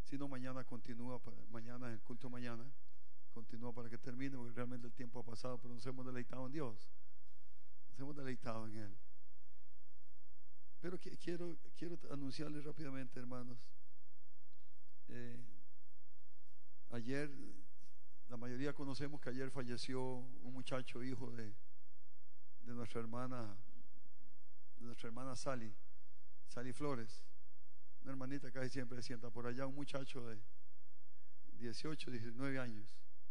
Si no, mañana continúa, mañana el culto mañana continúa para que termine, porque realmente el tiempo ha pasado, pero nos hemos deleitado en Dios, nos hemos deleitado en Él. Pero quiero anunciarles rápidamente, hermanos. Ayer, la mayoría conocemos que ayer falleció un muchacho, hijo de nuestra hermana Sally Flores, una hermanita que casi siempre se sienta por allá, un muchacho de 18, 19 años,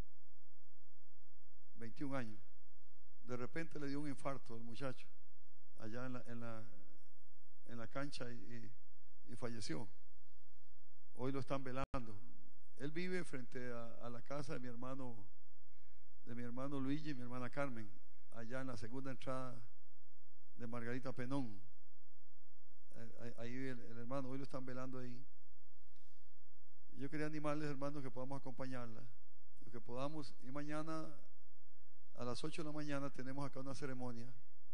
21 años. De repente le dio un infarto al muchacho allá en la cancha y falleció. Hoy lo están velando. Él vive frente a la casa de mi hermano Luigi y mi hermana Carmen, allá en la segunda entrada de Margarita Penón. Ahí el hermano, hoy lo están velando ahí. Yo quería animarles, hermanos, que podamos acompañarla, lo que podamos. Y mañana a las 8 de la mañana tenemos acá una ceremonia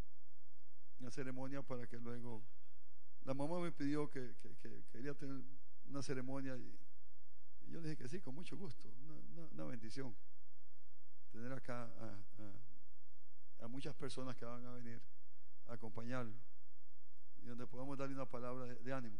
para que luego, la mamá me pidió que quería tener una ceremonia y yo le dije que sí, con mucho gusto. Una bendición tener acá a muchas personas que van a venir a acompañarlo y donde podamos darle una palabra de ánimo.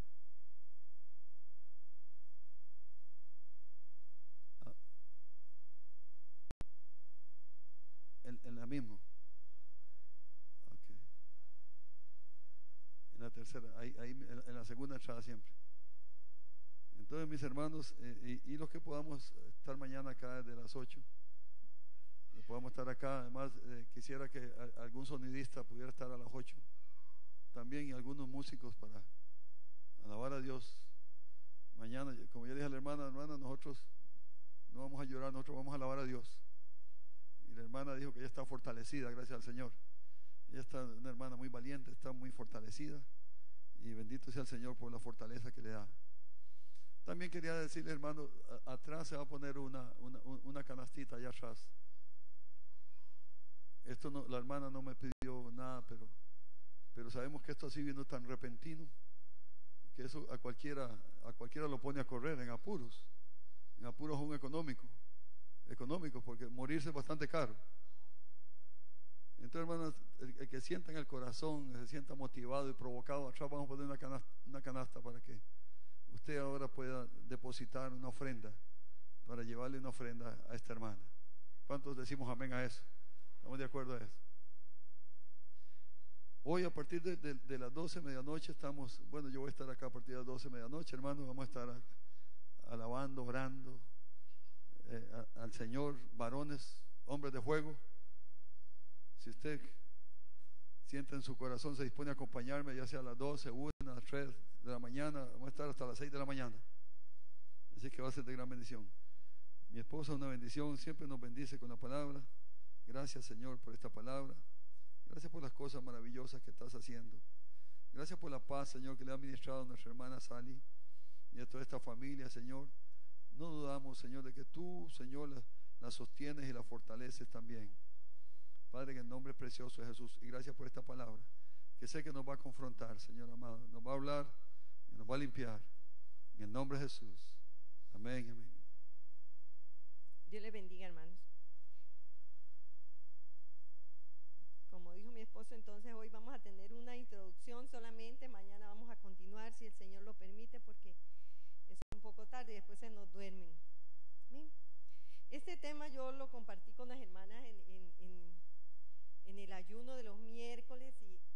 En la misma. Okay. En la tercera, ahí en la segunda entrada siempre. Entonces, mis hermanos, y los que podamos estar mañana acá desde las 8, que podamos estar acá. Además, quisiera que algún sonidista pudiera estar a las 8 también, y algunos músicos para alabar a Dios. Mañana, como ya dije a la hermana, nosotros no vamos a llorar, nosotros vamos a alabar a Dios. Y la hermana dijo que ella está fortalecida, gracias al Señor. Ella está una hermana muy valiente, está muy fortalecida, y bendito sea el Señor por la fortaleza que le da. También quería decirle, hermano, atrás se va a poner una canastita allá atrás. Esto no, la hermana no me pidió nada, pero sabemos que esto así viendo tan repentino, que eso a cualquiera lo pone a correr en apuros aún económicos, porque morirse es bastante caro. Entonces, hermanos, el que sienta en el corazón, se sienta motivado y provocado, atrás vamos a poner una canasta para que usted ahora pueda depositar una ofrenda, para llevarle una ofrenda a esta hermana. ¿Cuántos decimos amén a eso? ¿Estamos de acuerdo a eso? Hoy a partir de las 12 medianoche estamos, bueno, yo voy a estar acá a partir de las 12 medianoche, hermanos, vamos a estar alabando, orando al Señor, varones, hombres de fuego. Si usted siente en su corazón, se dispone a acompañarme, ya sea a las 12, 1, a las 3 de la mañana, vamos a estar hasta las 6 de la mañana. Así que va a ser de gran bendición. Mi esposa, una bendición, siempre nos bendice con la palabra. Gracias, Señor, por esta palabra. Gracias por las cosas maravillosas que estás haciendo. Gracias por la paz, Señor, que le ha ministrado a nuestra hermana Sally y a toda esta familia, Señor. No dudamos, Señor, de que tú, Señor, la sostienes y la fortaleces también. Padre, en el nombre precioso de Jesús, y gracias por esta palabra, que sé que nos va a confrontar, Señor amado, nos va a hablar y nos va a limpiar. En el nombre de Jesús. Amén, amén. Dios les bendiga, hermanos. Como dijo mi esposo, entonces hoy vamos a tener una introducción solamente, mañana vamos a continuar si el Señor lo permite, porque es un poco tarde y después se nos duermen. Amén. Este tema yo lo compartí con las hermanas en el ayuno de los miércoles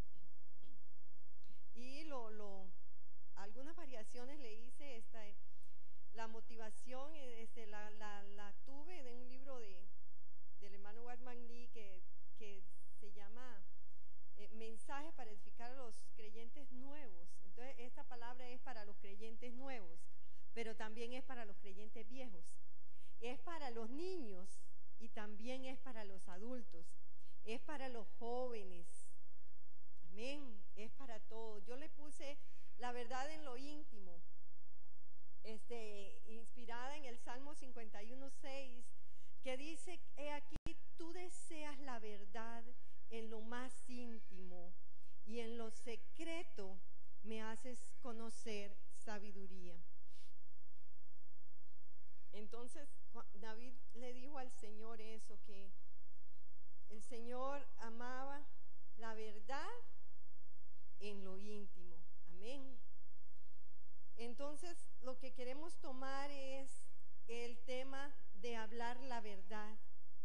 y algunas variaciones le hice. La motivación la tuve de un libro del hermano Wartman Lee que se llama Mensajes para edificar a los creyentes nuevos. Entonces esta palabra es para los creyentes nuevos, pero también es para los creyentes viejos, es para los niños y también es para los adultos, es para los jóvenes. Amén, es para todos. Yo le puse la verdad en lo íntimo, inspirada en el Salmo 51:6, que dice: he aquí, tú deseas la verdad en lo más íntimo, y en lo secreto. 7 me haces conocer sabiduría. Entonces David le dijo al Señor eso, que el Señor amaba la verdad en lo íntimo. Amén. Entonces lo que queremos tomar es el tema de hablar la verdad,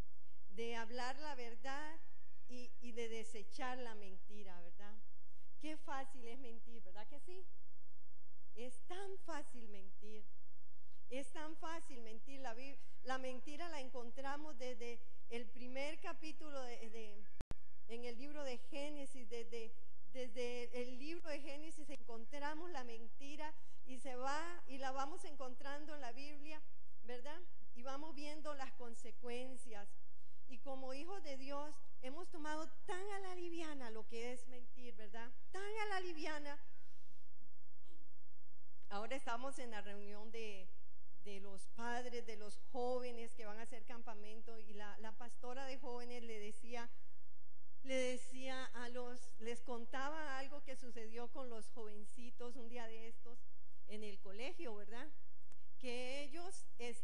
y de desechar la mentira, ¿verdad? Qué fácil es mentir, ¿verdad que sí? Es tan fácil mentir. Es tan fácil mentir. La mentira la encontramos desde el primer capítulo en el libro de Génesis. Desde el libro de Génesis encontramos la mentira y la vamos encontrando en la Biblia, ¿verdad? Y vamos viendo las consecuencias. Y como hijos de Dios hemos tomado tan a la liviana lo que es mentir, ¿verdad? Tan a la liviana. Ahora estamos en la reunión de los padres, de los jóvenes que van a hacer campamento, y la pastora de jóvenes les contaba algo que sucedió con los jovencitos un día de estos en el colegio, ¿verdad? Que ellos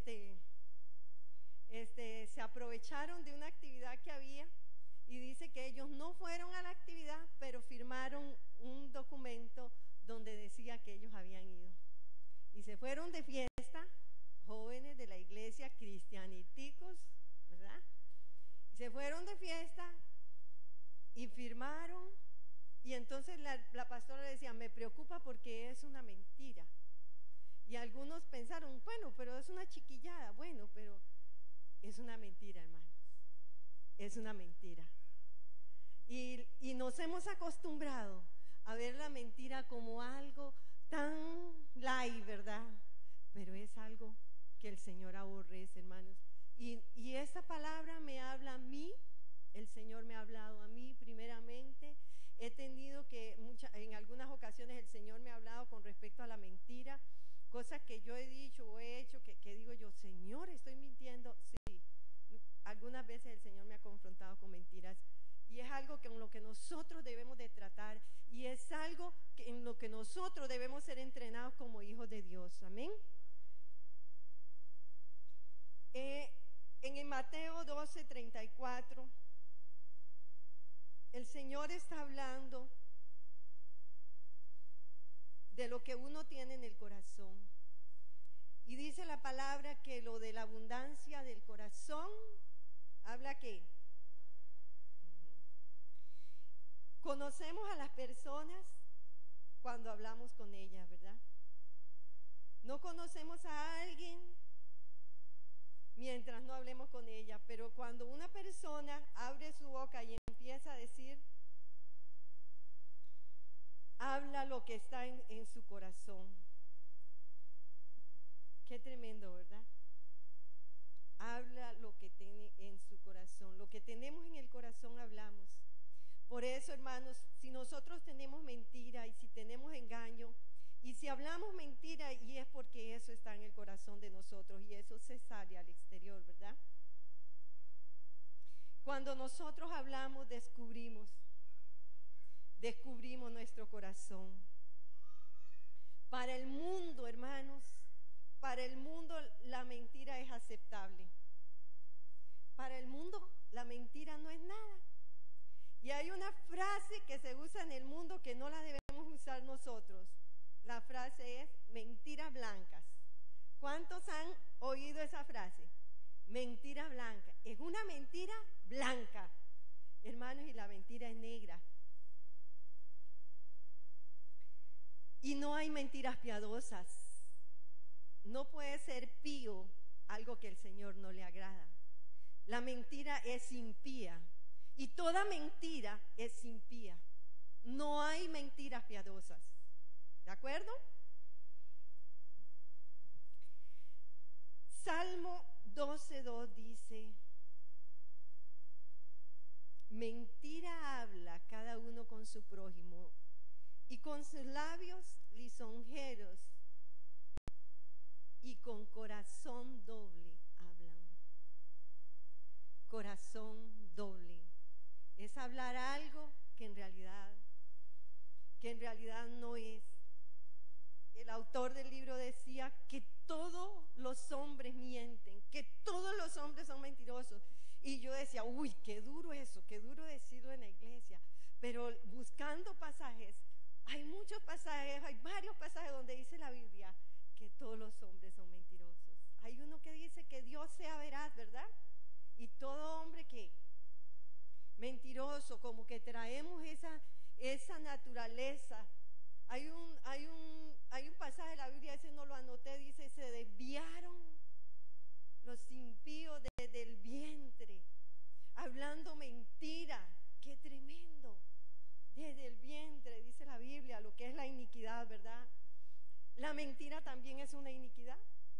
se aprovecharon de una actividad que había, y dice que ellos no fueron a la actividad, pero firmaron un documento donde decía que ellos habían ido. Y se fueron de fiesta, jóvenes de la iglesia, cristianiticos, ¿verdad? Se fueron de fiesta y firmaron, y entonces la pastora le decía, me preocupa porque es una mentira. Y algunos pensaron, bueno, pero es una chiquillada. Bueno, pero es una mentira, hermanos. Es una mentira. Y nos hemos acostumbrado a ver la mentira como algo tan light, ¿verdad? Pero es algo que el Señor aborrece, hermanos. Y esa palabra me habla a mí. El Señor me ha hablado a mí primeramente. He tenido en algunas ocasiones el Señor me ha hablado con respecto a la mentira, cosas que yo he dicho o he hecho que digo yo, Señor, ¿estoy mintiendo? Sí, algunas veces el Señor me ha confrontado con mentiras, y es algo en lo que nosotros debemos de tratar, y es algo en lo que nosotros debemos ser entrenados como hijos de Dios. Amén. En el Mateo 12:34 el Señor está hablando de lo que uno tiene en el corazón, y dice la palabra que lo de la abundancia del corazón habla que conocemos a las personas cuando hablamos con ellas, ¿verdad? No conocemos a alguien mientras no hablemos con ella, pero cuando una persona abre su boca y empieza a decir, habla lo que está en su corazón. Qué tremendo, ¿verdad? Habla lo que tiene en su corazón. Lo que tenemos en el corazón hablamos. Por eso, hermanos, si nosotros tenemos mentira y si tenemos engaño, y si hablamos mentira, y es porque eso está en el corazón de nosotros, y eso se sale al exterior, ¿verdad? Cuando nosotros hablamos, descubrimos nuestro corazón. Para el mundo, hermanos, para el mundo la mentira es aceptable. Para el mundo la mentira no es nada. Y hay una frase que se usa en el mundo que no la debemos usar nosotros. La frase es mentiras blancas. ¿Cuántos han oído esa frase? Mentira blanca. Es una mentira blanca, hermanos, y la mentira es negra. Y no hay mentiras piadosas. No puede ser pío algo que el Señor no le agrada. La mentira es impía, y toda mentira es impía. No hay mentiras piadosas. ¿De acuerdo? Salmo 12:2 dice, mentira habla cada uno con su prójimo, y con sus labios lisonjeros y con corazón doble hablan. Corazón doble es hablar algo que en realidad no es. el autor del libro decía que todos los hombres mienten, que todos los hombres son mentirosos. Y yo decía, uy, qué duro eso, qué duro decirlo en la iglesia. Pero buscando pasajes, hay muchos pasajes, hay varios pasajes donde dice la Biblia que todos los hombres son mentirosos. Hay uno que dice que Dios sea veraz, ¿verdad? Y todo hombre que mentiroso, como que traemos esa naturaleza. Hay un pasaje de la Biblia, ese no lo anoté, dice, se desviaron los impíos desde el vientre, hablando mentira. ¡Qué tremendo! Desde el vientre, dice la Biblia, lo que es la iniquidad, ¿verdad? La mentira también es una iniquidad.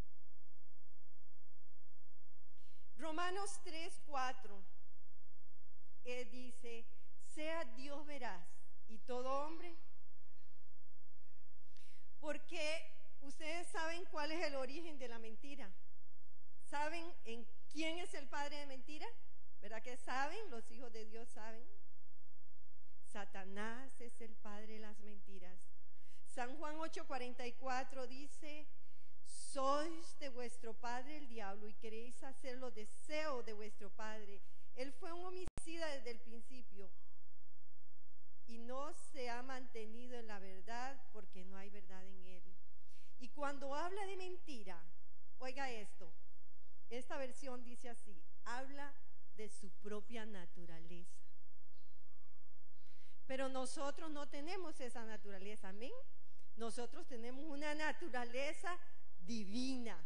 Romanos 3:4 dice, sea Dios veraz y todo hombre. Porque ustedes saben cuál es el origen de la mentira. ¿Saben en quién es el padre de mentira? ¿Verdad que saben? Los hijos de Dios saben. Satanás es el padre de las mentiras. San Juan 8:44 dice, sois de vuestro padre el diablo y queréis hacer los deseos de vuestro padre. Él fue un homicida desde el principio y no se ha mantenido en la verdad porque no hay verdad en él. Y cuando habla de mentira, oiga esto, esta versión dice así, habla de su propia naturaleza. Pero nosotros no tenemos esa naturaleza, amén. Nosotros tenemos una naturaleza divina,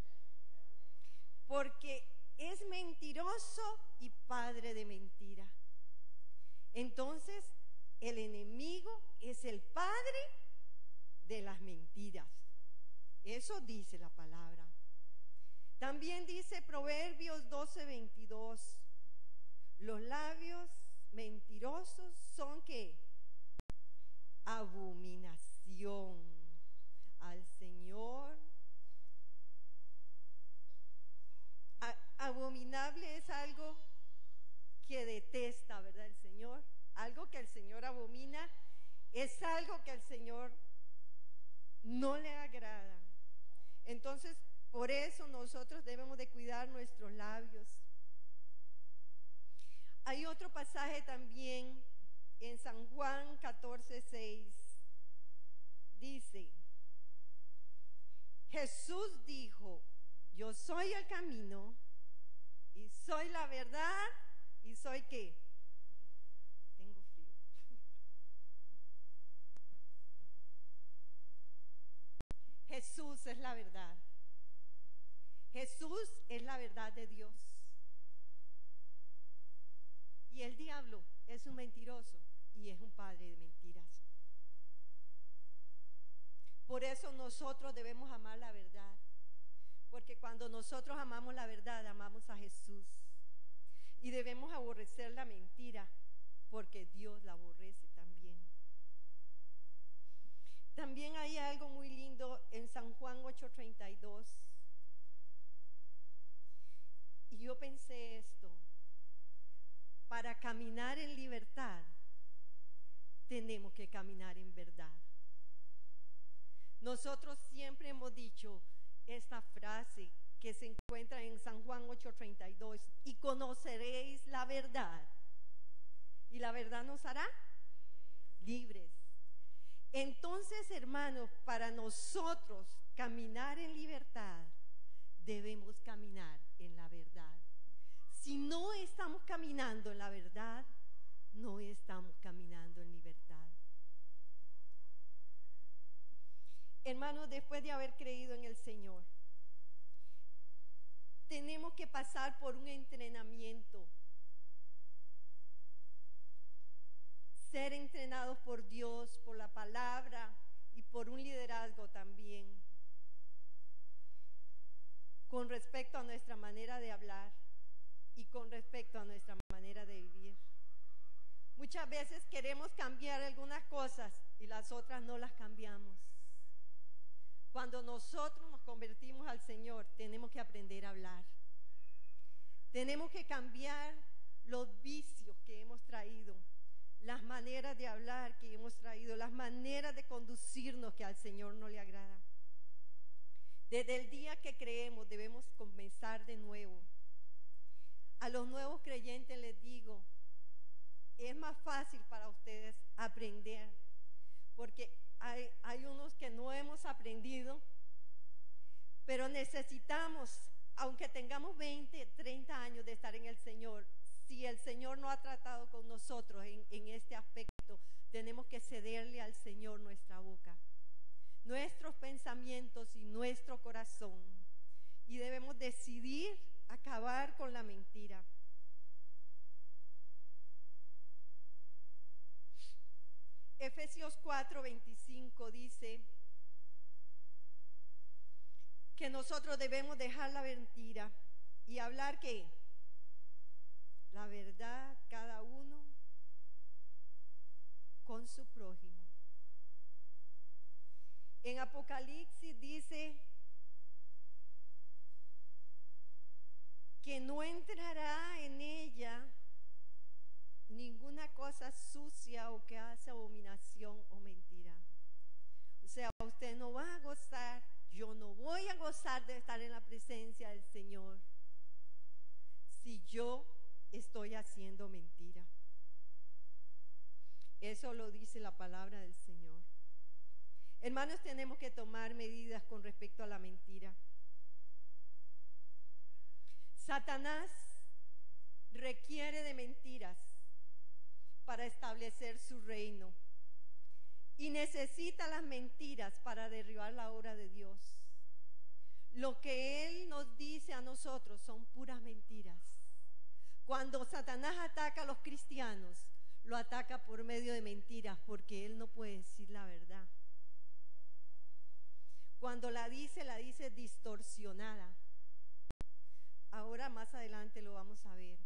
porque es mentiroso y padre de mentira. Entonces, el enemigo es el padre de las mentiras. Eso dice la palabra. También dice Proverbios 12:22, los labios mentirosos son ¿qué? Abominación al Señor. Abominable es algo que detesta, ¿verdad? El Señor. Algo que el Señor abomina es algo que al Señor no le agrada. Entonces, por eso nosotros debemos de cuidar nuestros labios. Hay otro pasaje también en San Juan 14:6. Dice, Jesús dijo, yo soy el camino y soy la verdad y soy ¿qué? Tengo frío. Jesús es la verdad. Jesús es la verdad de Dios. Y el diablo es un mentiroso y es un padre de mentiras. Por eso nosotros debemos amar la verdad. Porque cuando nosotros amamos la verdad, amamos a Jesús. Y debemos aborrecer la mentira, porque Dios la aborrece también. También hay algo muy lindo en San Juan 8:32. Y yo pensé esto, para caminar en libertad, tenemos que caminar en verdad. Nosotros siempre hemos dicho esta frase que se encuentra en San Juan 8:32, y conoceréis la verdad, y la verdad nos hará libres. Entonces, hermanos, para nosotros caminar en libertad, debemos caminar en la verdad. Si no estamos caminando en la verdad, no estamos caminando en libertad. Hermanos, después de haber creído en el Señor, tenemos que pasar por un entrenamiento. Ser entrenados por Dios, por la palabra y por un liderazgo también. Con respecto a nuestra manera de hablar y con respecto a nuestra manera de vivir. Muchas veces queremos cambiar algunas cosas y las otras no las cambiamos. Cuando nosotros nos convertimos al Señor, tenemos que aprender a hablar. Tenemos que cambiar los vicios que hemos traído. las maneras de hablar que hemos traído, las maneras de conducirnos que al Señor no le agrada. Desde el día que creemos debemos comenzar de nuevo. A los nuevos creyentes les digo, es más fácil para ustedes aprender, porque hay unos que no hemos aprendido, pero necesitamos, aunque tengamos 20, 30 años de estar en el Señor, si el Señor no ha tratado con nosotros en este aspecto, tenemos que cederle al Señor nuestra boca, nuestros pensamientos y nuestro corazón, y debemos decidir acabar con la mentira. Efesios 4:25 dice que nosotros debemos dejar la mentira y hablar ¿qué? La verdad, cada uno con su prójimo. En Apocalipsis dice que no entrará en ella ninguna cosa sucia o que hace abominación o mentira. O sea, usted no va a gozar, yo no voy a gozar de estar en la presencia del Señor si yo estoy haciendo mentira. Eso lo dice la palabra del Señor. Hermanos, tenemos que tomar medidas con respecto a la mentira. Satanás requiere de mentiras para establecer su reino y necesita las mentiras para derribar la obra de Dios. Lo que Él nos dice a nosotros son puras mentiras. Cuando Satanás ataca a los cristianos, lo ataca por medio de mentiras, porque Él no puede decir la verdad. Cuando la dice distorsionada. Ahora más adelante lo vamos a ver.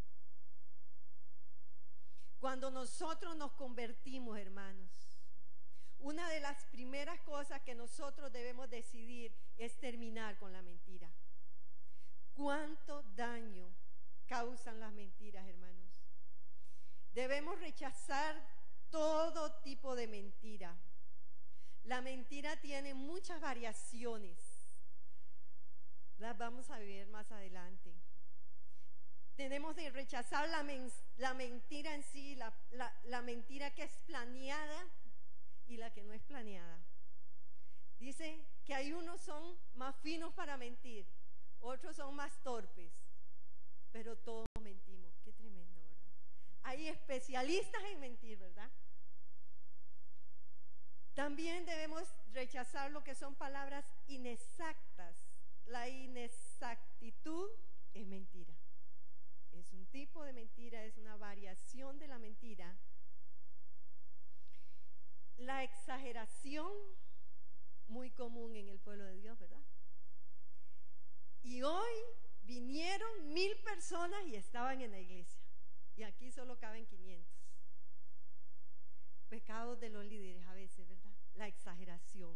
Cuando nosotros nos convertimos, hermanos, una de las primeras cosas que nosotros debemos decidir es terminar con la mentira. ¿Cuánto daño causan las mentiras, hermanos? Debemos rechazar todo tipo de mentira. La mentira tiene muchas variaciones. Las vamos a ver más adelante. Tenemos que rechazar la mentira en sí, la mentira que es planeada y la que no es planeada. Dice que hay unos son más finos para mentir, otros son más torpes, pero todos mentimos. Qué tremendo, ¿verdad? Hay especialistas en mentir, ¿verdad? También debemos rechazar lo que son palabras inexactas. La inexactitud es mentira. Es un tipo de mentira, es una variación de la mentira. La exageración, muy común en el pueblo de Dios, ¿verdad? Y hoy vinieron 1000 personas y estaban en la iglesia. Y aquí solo caben 500. Pecados de los líderes a veces, ¿verdad? La exageración.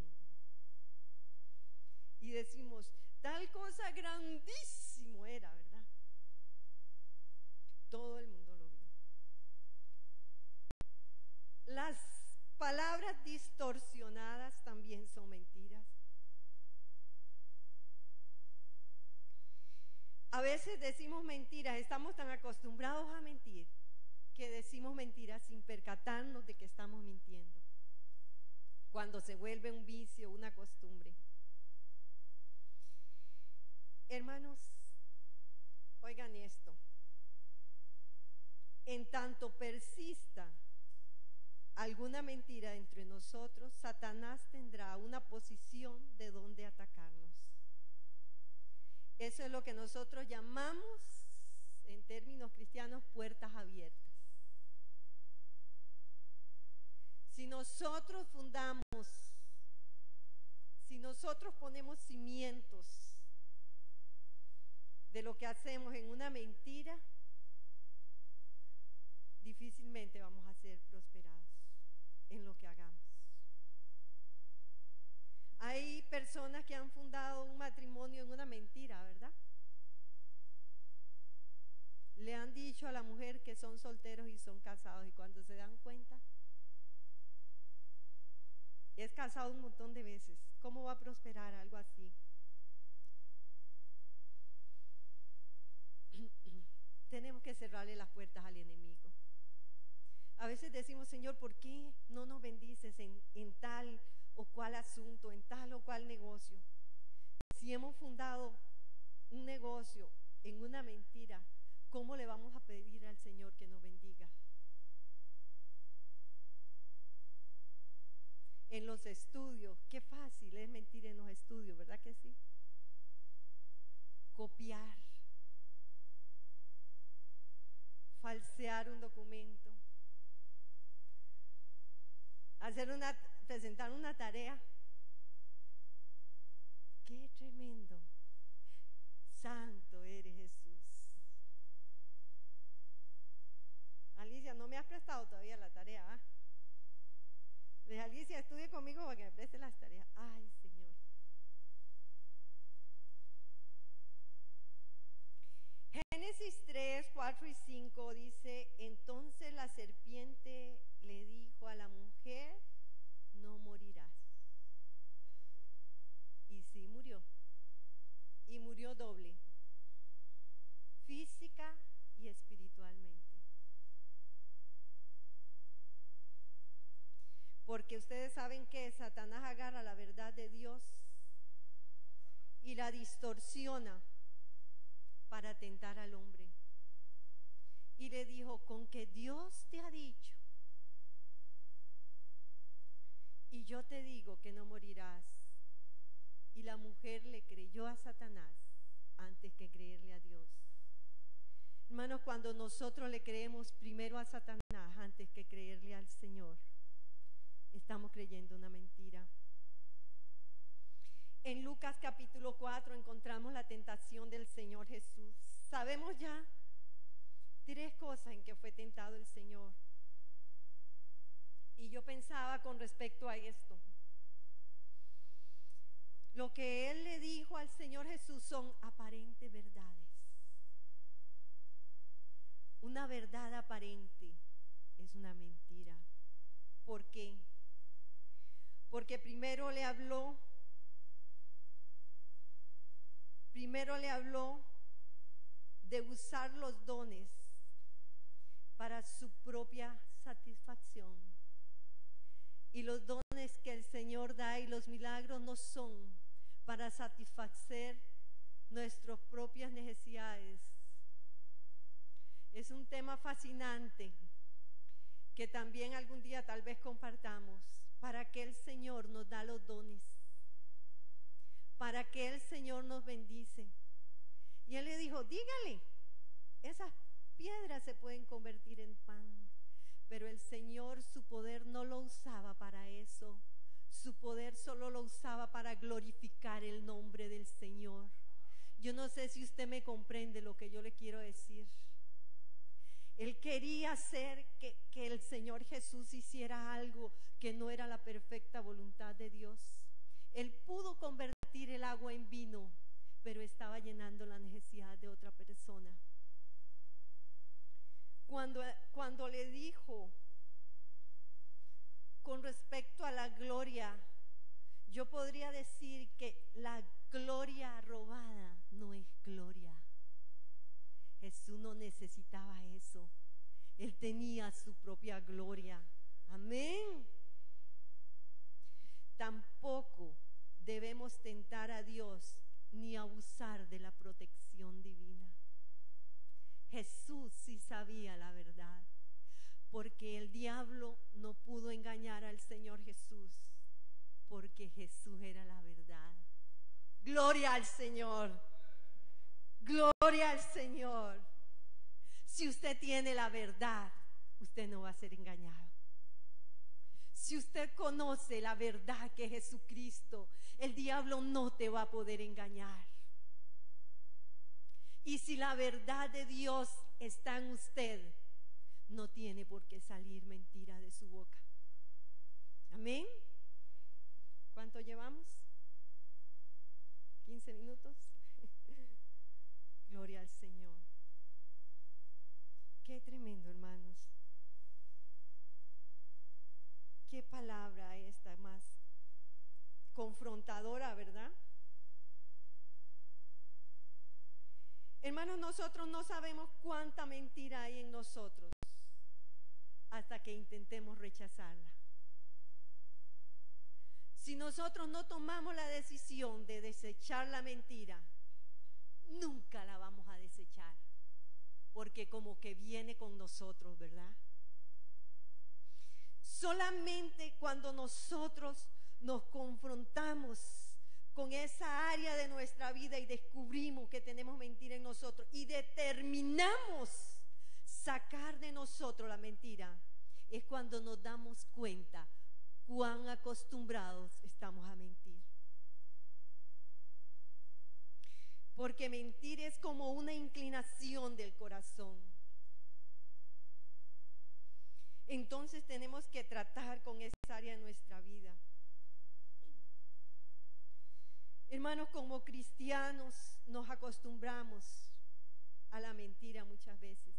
Y decimos, tal cosa grandísimo era, ¿verdad? Todo el mundo lo vio. Las palabras distorsionadas también son mentiras. A veces decimos mentiras, estamos tan acostumbrados a mentir que decimos mentiras sin percatarnos de que estamos mintiendo. Cuando se vuelve un vicio, una costumbre. Hermanos, oigan esto. En tanto persista alguna mentira entre nosotros, Satanás tendrá una posición de donde atacarnos. Eso es lo que nosotros llamamos, en términos cristianos, puertas abiertas. Si nosotros si nosotros ponemos cimientos de lo que hacemos en una mentira, difícilmente vamos a ser prosperados en lo que hagamos. Hay personas que han fundado un matrimonio en una mentira, ¿verdad? le han dicho a la mujer que son solteros y son casados, y cuando se dan cuenta, es casado un montón de veces. ¿Cómo va a prosperar algo así? Tenemos que cerrarle las puertas al enemigo. A veces decimos, Señor, ¿por qué no nos bendices en tal o cual asunto, en tal o cual negocio? Si hemos fundado un negocio en una mentira, ¿cómo le vamos a pedir al Señor que nos bendiga? En los estudios, qué fácil es mentir en los estudios, ¿verdad que sí? Copiar, falsear un documento, presentar una tarea. ¡Qué tremendo! Santo eres Jesús. Alicia, no me has prestado todavía la tarea, ¿ah? Le dije, Alicia, estudie conmigo para que me preste las tareas. Ay, Señor. Génesis 3, 4 y 5 dice, entonces la serpiente le dijo a la mujer, no morirás. Y sí murió. Y murió doble, física y espiritualmente. Porque ustedes saben que Satanás agarra la verdad de Dios y la distorsiona para tentar al hombre. Y le dijo, con que Dios te ha dicho, y yo te digo que no morirás. Y la mujer le creyó a Satanás antes que creerle a Dios. Hermanos, cuando nosotros le creemos primero a Satanás antes que creerle al Señor, estamos creyendo una mentira. En Lucas capítulo 4 encontramos la tentación del Señor Jesús. Sabemos ya 3 cosas en que fue tentado el Señor. Y yo pensaba con respecto a esto. Lo que Él le dijo al Señor Jesús son aparentes verdades. Una verdad aparente es una mentira. ¿Por qué? Porque primero le habló de usar los dones para su propia satisfacción. Y los dones que el Señor da y los milagros no son para satisfacer nuestras propias necesidades. Es un tema fascinante que también algún día tal vez compartamos. ¿Para qué el Señor nos da los dones? ¿Para qué el Señor nos bendice? Y Él le dijo, dígale, esas piedras se pueden convertir en pan. Pero el Señor, su poder no lo usaba para eso. Su poder solo lo usaba para glorificar el nombre del Señor. Yo no sé si usted me comprende lo que yo le quiero decir. Él quería hacer que el Señor Jesús hiciera algo que no era la perfecta voluntad de Dios. Él pudo convertir el agua en vino, pero estaba llenando la necesidad de otra persona. Cuando le dijo con respecto a la gloria, yo podría decir que la gloria robada no es gloria. Jesús no necesitaba eso. Él tenía su propia gloria. Amén. Tampoco debemos tentar a Dios ni abusar de la protección divina. Jesús sí sabía la verdad, porque el diablo no pudo engañar al Señor Jesús, porque Jesús era la verdad. Gloria al Señor. Gloria al Señor. Si usted tiene la verdad, usted no va a ser engañado. Si usted conoce la verdad que es Jesucristo, el diablo no te va a poder engañar. Y si la verdad de Dios está en usted, no tiene por qué salir mentira de su boca. Amén. ¿Cuánto llevamos? 15 minutos. Gloria al Señor. Qué tremendo, hermanos. Qué palabra esta más confrontadora, ¿verdad? Hermanos, nosotros no sabemos cuánta mentira hay en nosotros hasta que intentemos rechazarla. Si nosotros no tomamos la decisión de desechar la mentira, nunca la vamos a desechar, porque como que viene con nosotros, ¿verdad? Solamente cuando nosotros nos confrontamos con esa área de nuestra vida y descubrimos que tenemos mentira en nosotros y determinamos sacar de nosotros la mentira, es cuando nos damos cuenta cuán acostumbrados estamos a mentir. Porque mentir es como una inclinación del corazón. Entonces tenemos que tratar con esa área de nuestra vida. Hermanos, como cristianos nos acostumbramos a la mentira muchas veces.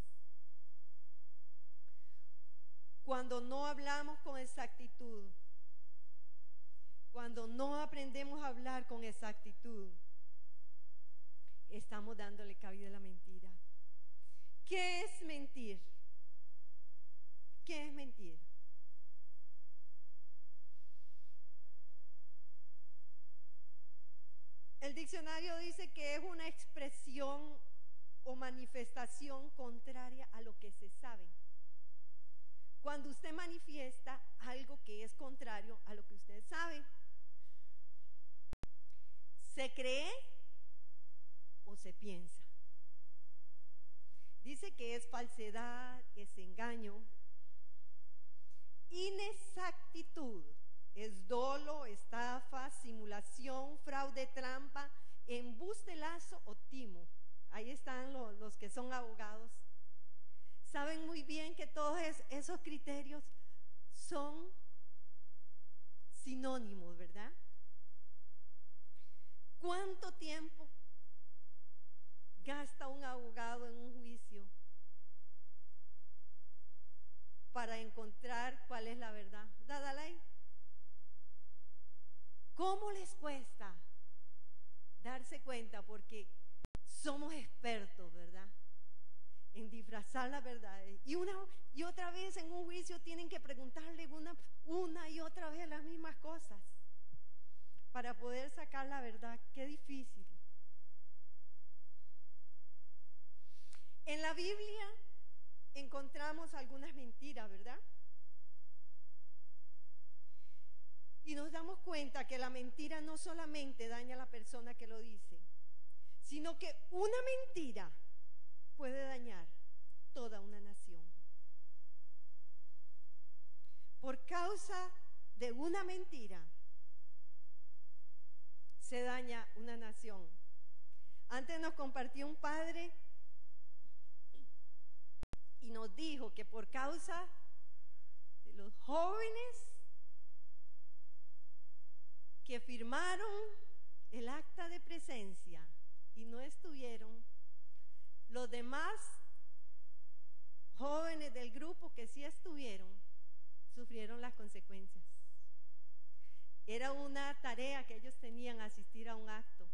Cuando no hablamos con exactitud, cuando no aprendemos a hablar con exactitud, estamos dándole cabida a la mentira. ¿Qué es mentir? ¿Qué es mentir? El diccionario dice que es una expresión o manifestación contraria a lo que se sabe. Cuando usted manifiesta algo que es contrario a lo que usted sabe, ¿se cree o se piensa? Dice que es falsedad, es engaño, inexactitud, es dolo, estafa, simulación, fraude, trampa, embuste, lazo o timo. Ahí están los que son abogados. Saben muy bien que todos esos criterios son sinónimos, ¿verdad? ¿Cuánto tiempo gasta un abogado en un juicio para encontrar cuál es la verdad? Dadalay. ¿Cómo les cuesta darse cuenta? Porque somos expertos, ¿verdad?, en disfrazar la verdad. Y una y otra vez en un juicio tienen que preguntarle una y otra vez las mismas cosas para poder sacar la verdad. Qué difícil. En la Biblia encontramos algunas mentiras, ¿verdad? Y nos damos cuenta que la mentira no solamente daña a la persona que lo dice, sino que una mentira puede dañar toda una nación. Por causa de una mentira se daña una nación. Antes nos compartió un padre y nos dijo que por causa de los jóvenes que firmaron el acta de presencia y no estuvieron, los demás jóvenes del grupo que sí estuvieron sufrieron las consecuencias. Era una tarea que ellos tenían, asistir a un acto,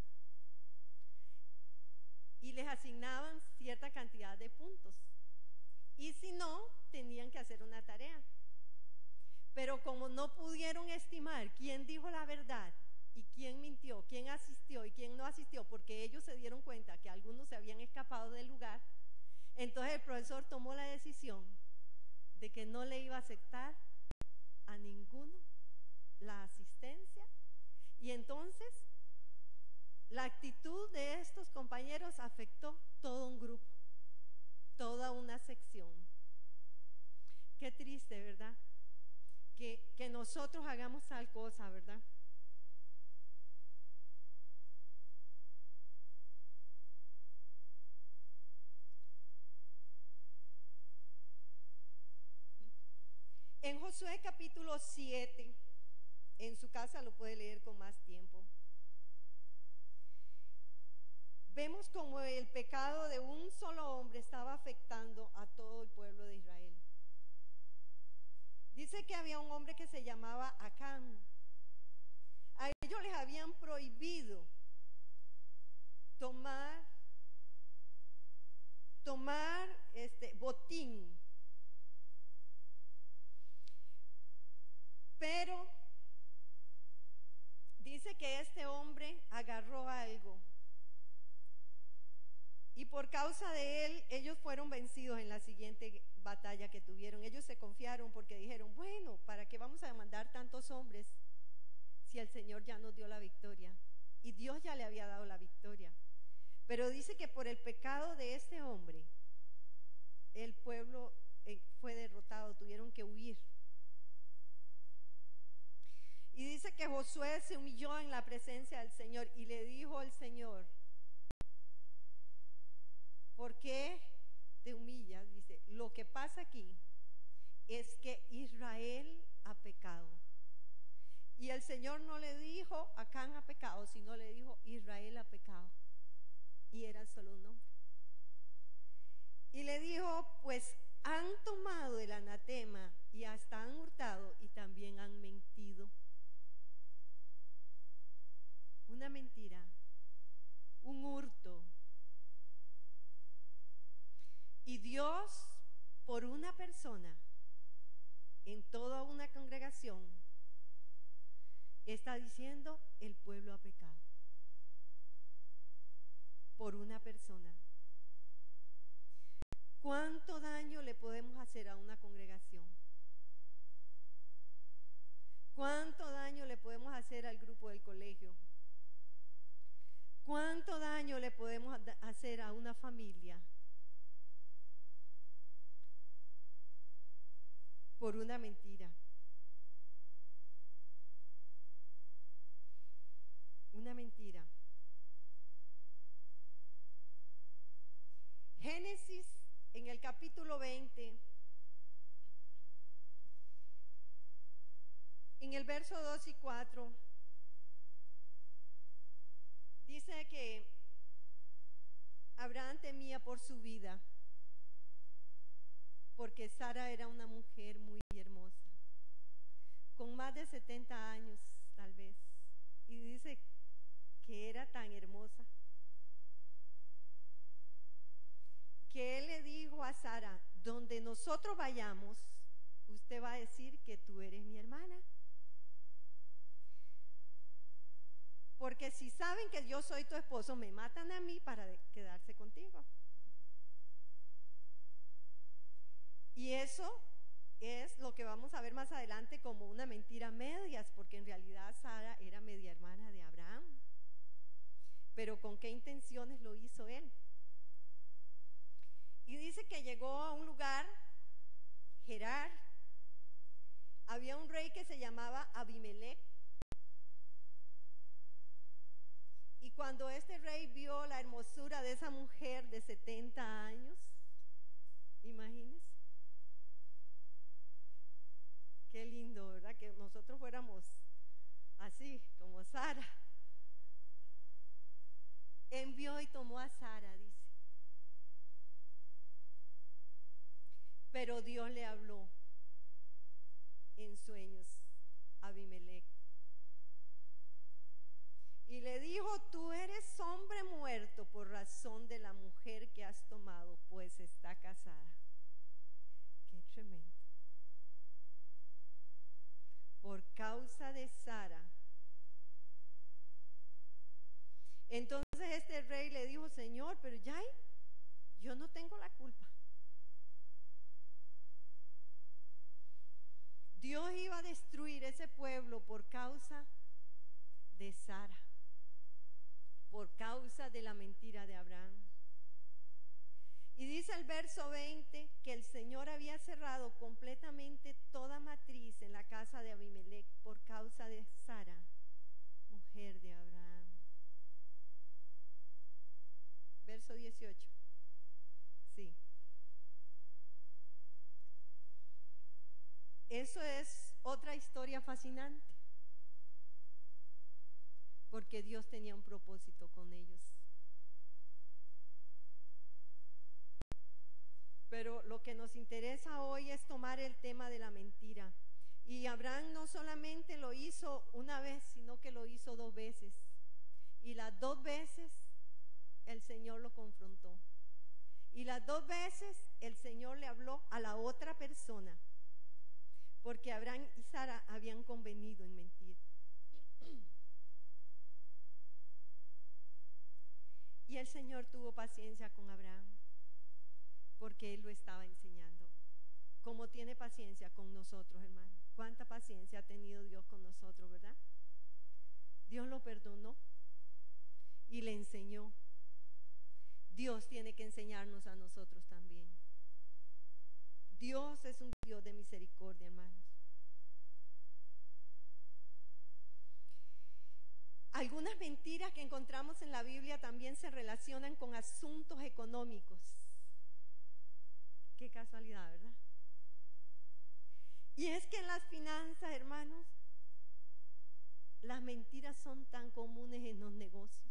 y les asignaban cierta cantidad de puntos, y si no, tenían que hacer una tarea. Pero como no pudieron estimar quién dijo la verdad y quién mintió, quién asistió y quién no asistió, porque ellos se dieron cuenta que algunos se habían escapado del lugar, entonces el profesor tomó la decisión de que no le iba a aceptar a ninguno la asistencia, y entonces la actitud de estos compañeros afectó todo un grupo, toda una sección. Qué triste, ¿verdad? Que nosotros hagamos tal cosa, ¿verdad? En Josué capítulo 7, en su casa lo puede leer con más tiempo, vemos como el pecado de un solo hombre estaba afectando a todo el pueblo de Israel. Dice que había un hombre que se llamaba Acán. A ellos les habían prohibido tomar botín. Pero dice que este hombre agarró algo y por causa de él ellos fueron vencidos en la siguiente batalla que tuvieron. Ellos se confiaron porque dijeron, bueno, ¿para qué vamos a mandar tantos hombres si el Señor ya nos dio la victoria? Y Dios ya le había dado la victoria. Pero dice que por el pecado de este hombre el pueblo fue derrotado, tuvieron que huir. Y dice que Josué se humilló en la presencia del Señor y le dijo al Señor, ¿por qué te humillas? Dice, lo que pasa aquí es que Israel ha pecado. Y el Señor no le dijo, Acán ha pecado, sino le dijo, Israel ha pecado. Y era solo un nombre. Y le dijo, pues han tomado el anatema y hasta han hurtado y también han mentido. Una mentira, un hurto. Y Dios, por una persona, en toda una congregación, está diciendo, el pueblo ha pecado. Por una persona. ¿Cuánto daño le podemos hacer a una congregación? ¿Cuánto daño le podemos hacer al grupo del colegio? ¿Cuánto daño le podemos hacer a una familia? Por una mentira. Una mentira. Génesis, en el capítulo 20, en el verso 2 y 4, dice que Abraham temía por su vida, porque Sara era una mujer muy hermosa, con más de 70 años tal vez, y dice que era tan hermosa, que él le dijo a Sara, donde nosotros vayamos, usted va a decir que tú eres mi hermana. Porque si saben que yo soy tu esposo, me matan a mí para quedarse contigo. Y eso es lo que vamos a ver más adelante como una mentira a medias, porque en realidad Sara era media hermana de Abraham. Pero ¿con qué intenciones lo hizo él? Y dice que llegó a un lugar, Gerar. Había un rey que se llamaba Abimelech. Y cuando este rey vio la hermosura de esa mujer de 70 años, imagínense. Qué lindo, ¿verdad? Que nosotros fuéramos así, como Sara. Envió y tomó a Sara, dice. Pero Dios le habló en sueños a Abimelech. Y le dijo, tú eres hombre muerto por razón de la mujer que has tomado, pues está casada. Qué tremendo. Por causa de Sara. Entonces este rey le dijo, Señor, pero ya yo no tengo la culpa. Dios iba a destruir ese pueblo por causa de Sara, por causa de la mentira de Abraham. Y dice el verso 20 que el Señor había cerrado completamente toda matriz en la casa de Abimelech por causa de Sara, mujer de Abraham. Verso 18. Sí. Eso es otra historia fascinante, porque Dios tenía un propósito con ellos. Pero lo que nos interesa hoy es tomar el tema de la mentira. Y Abraham no solamente lo hizo una vez, sino que lo hizo 2 veces. Y las 2 veces el Señor lo confrontó. Y las 2 veces el Señor le habló a la otra persona. Porque Abraham y Sara habían convenido en mentir. Y el Señor tuvo paciencia con Abraham, porque Él lo estaba enseñando. Como tiene paciencia con nosotros, hermano. ¿Cuánta paciencia ha tenido Dios con nosotros, verdad? Dios lo perdonó y le enseñó. Dios tiene que enseñarnos a nosotros también. Dios es un Dios de misericordia, hermanos. Algunas mentiras que encontramos en la Biblia también se relacionan con asuntos económicos. Qué casualidad, ¿verdad? Y es que en las finanzas, hermanos, las mentiras son tan comunes en los negocios.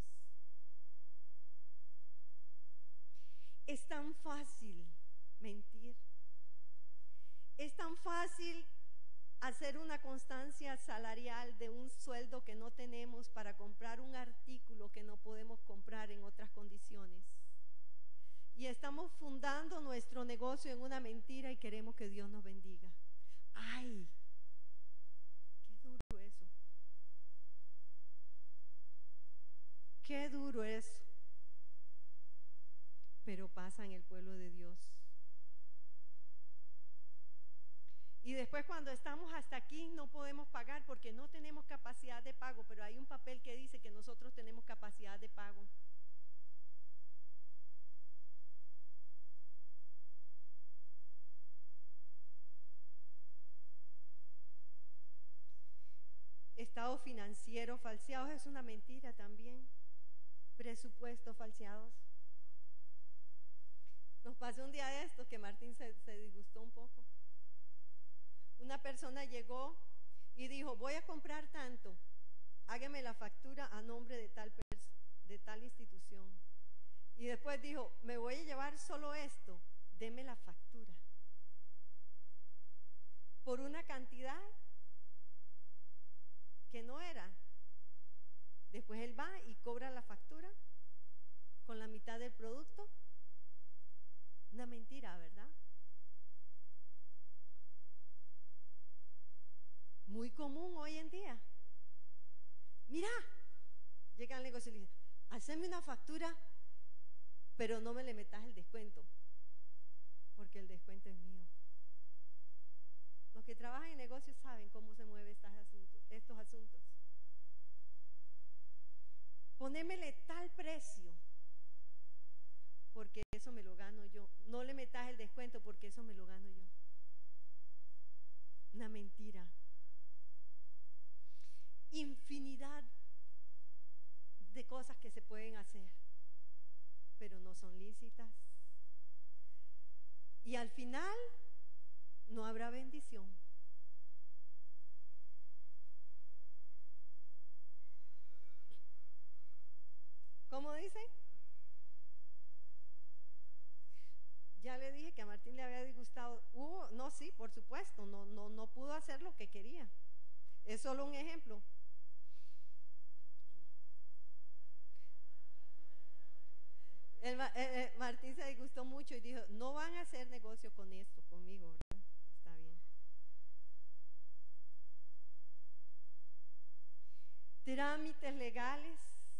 Es tan fácil mentir. Es tan fácil hacer una constancia salarial de un sueldo que no tenemos para comprar un artículo que no podemos comprar en otras condiciones. Y estamos fundando nuestro negocio en una mentira y queremos que Dios nos bendiga. ¡Ay! ¡Qué duro eso! ¡Qué duro eso! Pero pasa en el pueblo de Dios. Y después cuando estamos hasta aquí no podemos pagar porque no tenemos capacidad de pago, pero hay un papel que dice que nosotros tenemos capacidad de pago. Estado financiero falseados es una mentira también. Presupuestos falseados. Nos pasó un día de esto que Martín se disgustó un poco. Una persona llegó y dijo, voy a comprar tanto, hágame la factura a nombre de tal institución. Y después dijo, me voy a llevar solo esto, deme la factura. Por una cantidad que no era. Después él va y cobra la factura con la mitad del producto. Una mentira, ¿verdad? Muy común hoy en día. Mira, llega al negocio y le dice, haceme una factura, pero no me le metas el descuento, porque el descuento es mío. Los que trabajan en negocios saben cómo se mueven estos asuntos. Ponémele tal precio, porque eso me lo gano yo. No le metas el descuento, porque eso me lo gano yo. Una mentira. Infinidad de cosas que se pueden hacer, pero no son lícitas. Y al final no habrá bendición. ¿Cómo dice? Ya le dije que a Martín le había disgustado. No, sí, por supuesto, no pudo hacer lo que quería. Es solo un ejemplo. Martín se disgustó mucho y dijo, no van a hacer negocio con esto, conmigo, ¿verdad? Está bien. Trámites legales,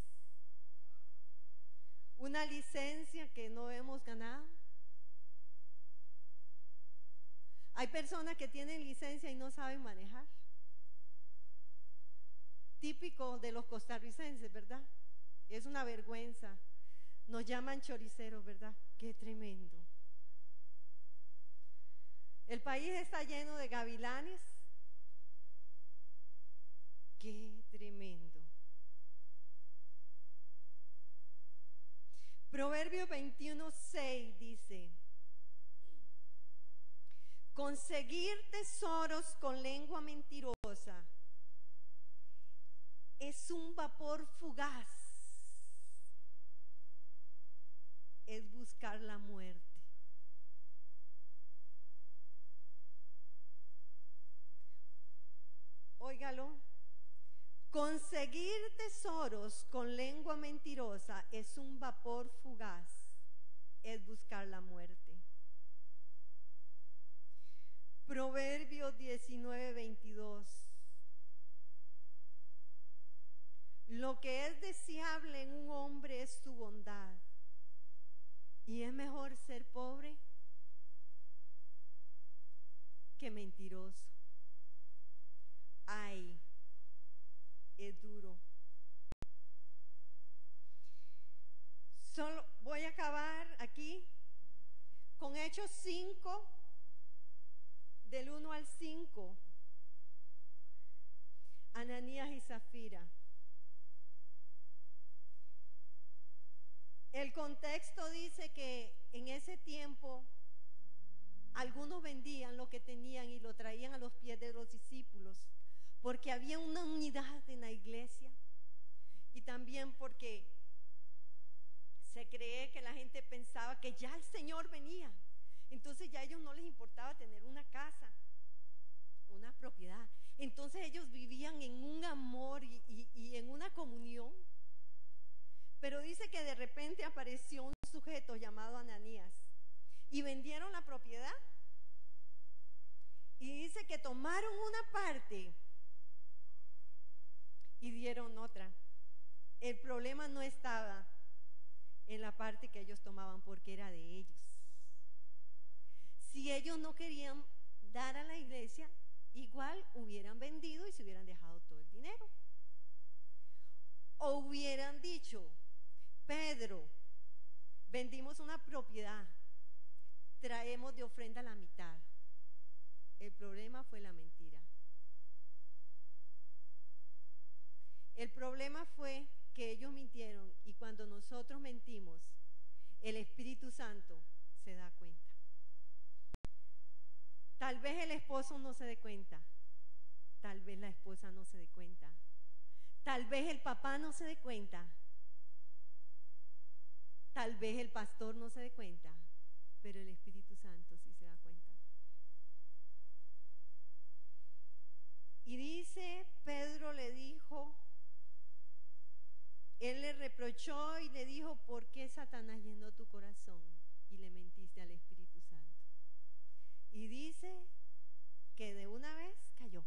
una licencia que no hemos ganado. Hay personas que tienen licencia y no saben manejar. Típico de los costarricenses, ¿verdad? Es una vergüenza. Nos llaman choriceros, ¿verdad? Qué tremendo. El país está lleno de gavilanes. Qué tremendo. Proverbios 21:6 dice: conseguir tesoros con lengua mentirosa es un vapor fugaz. Es buscar la muerte. óigalo, conseguir tesoros con lengua mentirosa es un vapor fugaz, es buscar la muerte. Proverbios 19:22. Lo que es deseable en un hombre es su bondad, y es mejor ser pobre que mentiroso. Ay, es duro. Solo voy a acabar aquí con Hechos 5, del 1 al 5. Ananías y Zafira. El contexto dice que en ese tiempo algunos vendían lo que tenían y lo traían a los pies de los discípulos, porque había una unidad en la iglesia y también porque se cree que la gente pensaba que ya el Señor venía. Entonces ya a ellos no les importaba tener una casa, una propiedad. Entonces ellos vivían en un amor y en una comunión. Pero dice que de repente apareció un sujeto llamado Ananías y vendieron la propiedad. Y dice que tomaron una parte y dieron otra. El problema no estaba en la parte que ellos tomaban, porque era de ellos. Si ellos no querían dar a la iglesia, igual hubieran vendido y se hubieran dejado todo el dinero. O hubieran dicho: Pedro, vendimos una propiedad, traemos de ofrenda la mitad. El problema fue la mentira. El problema fue que ellos mintieron, y cuando nosotros mentimos, el Espíritu Santo se da cuenta. Tal vez el esposo no se dé cuenta, tal vez la esposa no se dé cuenta, tal vez el papá no se dé cuenta, tal vez el pastor no se dé cuenta, pero el Espíritu Santo sí se da cuenta. Y dice, Pedro le dijo, él le reprochó y le dijo: ¿por qué Satanás llenó tu corazón y le mentiste al Espíritu Santo? Y dice que de una vez cayó,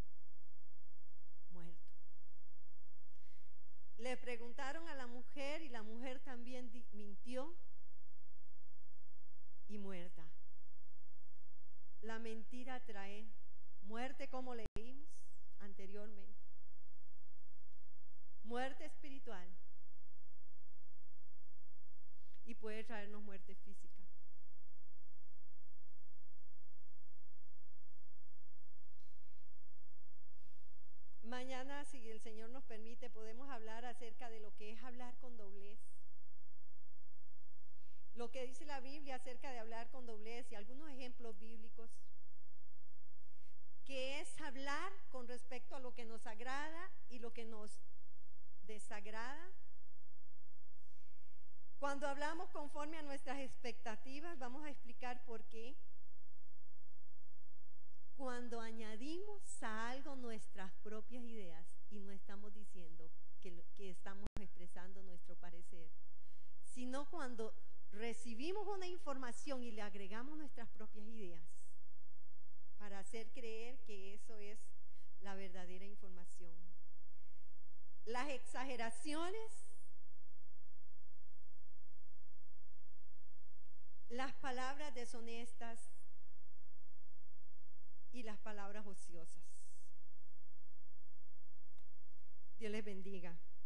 muerto. Le preguntaron a la mujer y la mujer también mintió y muerta. La mentira trae muerte, como leímos anteriormente. Muerte espiritual, y puede traernos muerte física. Mañana, si el Señor nos permite, podemos hablar acerca de lo que es hablar con doblez, lo que dice la Biblia acerca de hablar con doblez y algunos ejemplos bíblicos, que es hablar con respecto a lo que nos agrada y lo que nos desagrada. Cuando hablamos conforme a nuestras expectativas, vamos a explicar por qué. Cuando añadimos a algo nuestras propias ideas y no estamos diciendo que estamos expresando nuestro parecer, sino cuando recibimos una información y le agregamos nuestras propias ideas para hacer creer que eso es la verdadera información. Las exageraciones, las palabras deshonestas y las palabras ociosas. Dios les bendiga.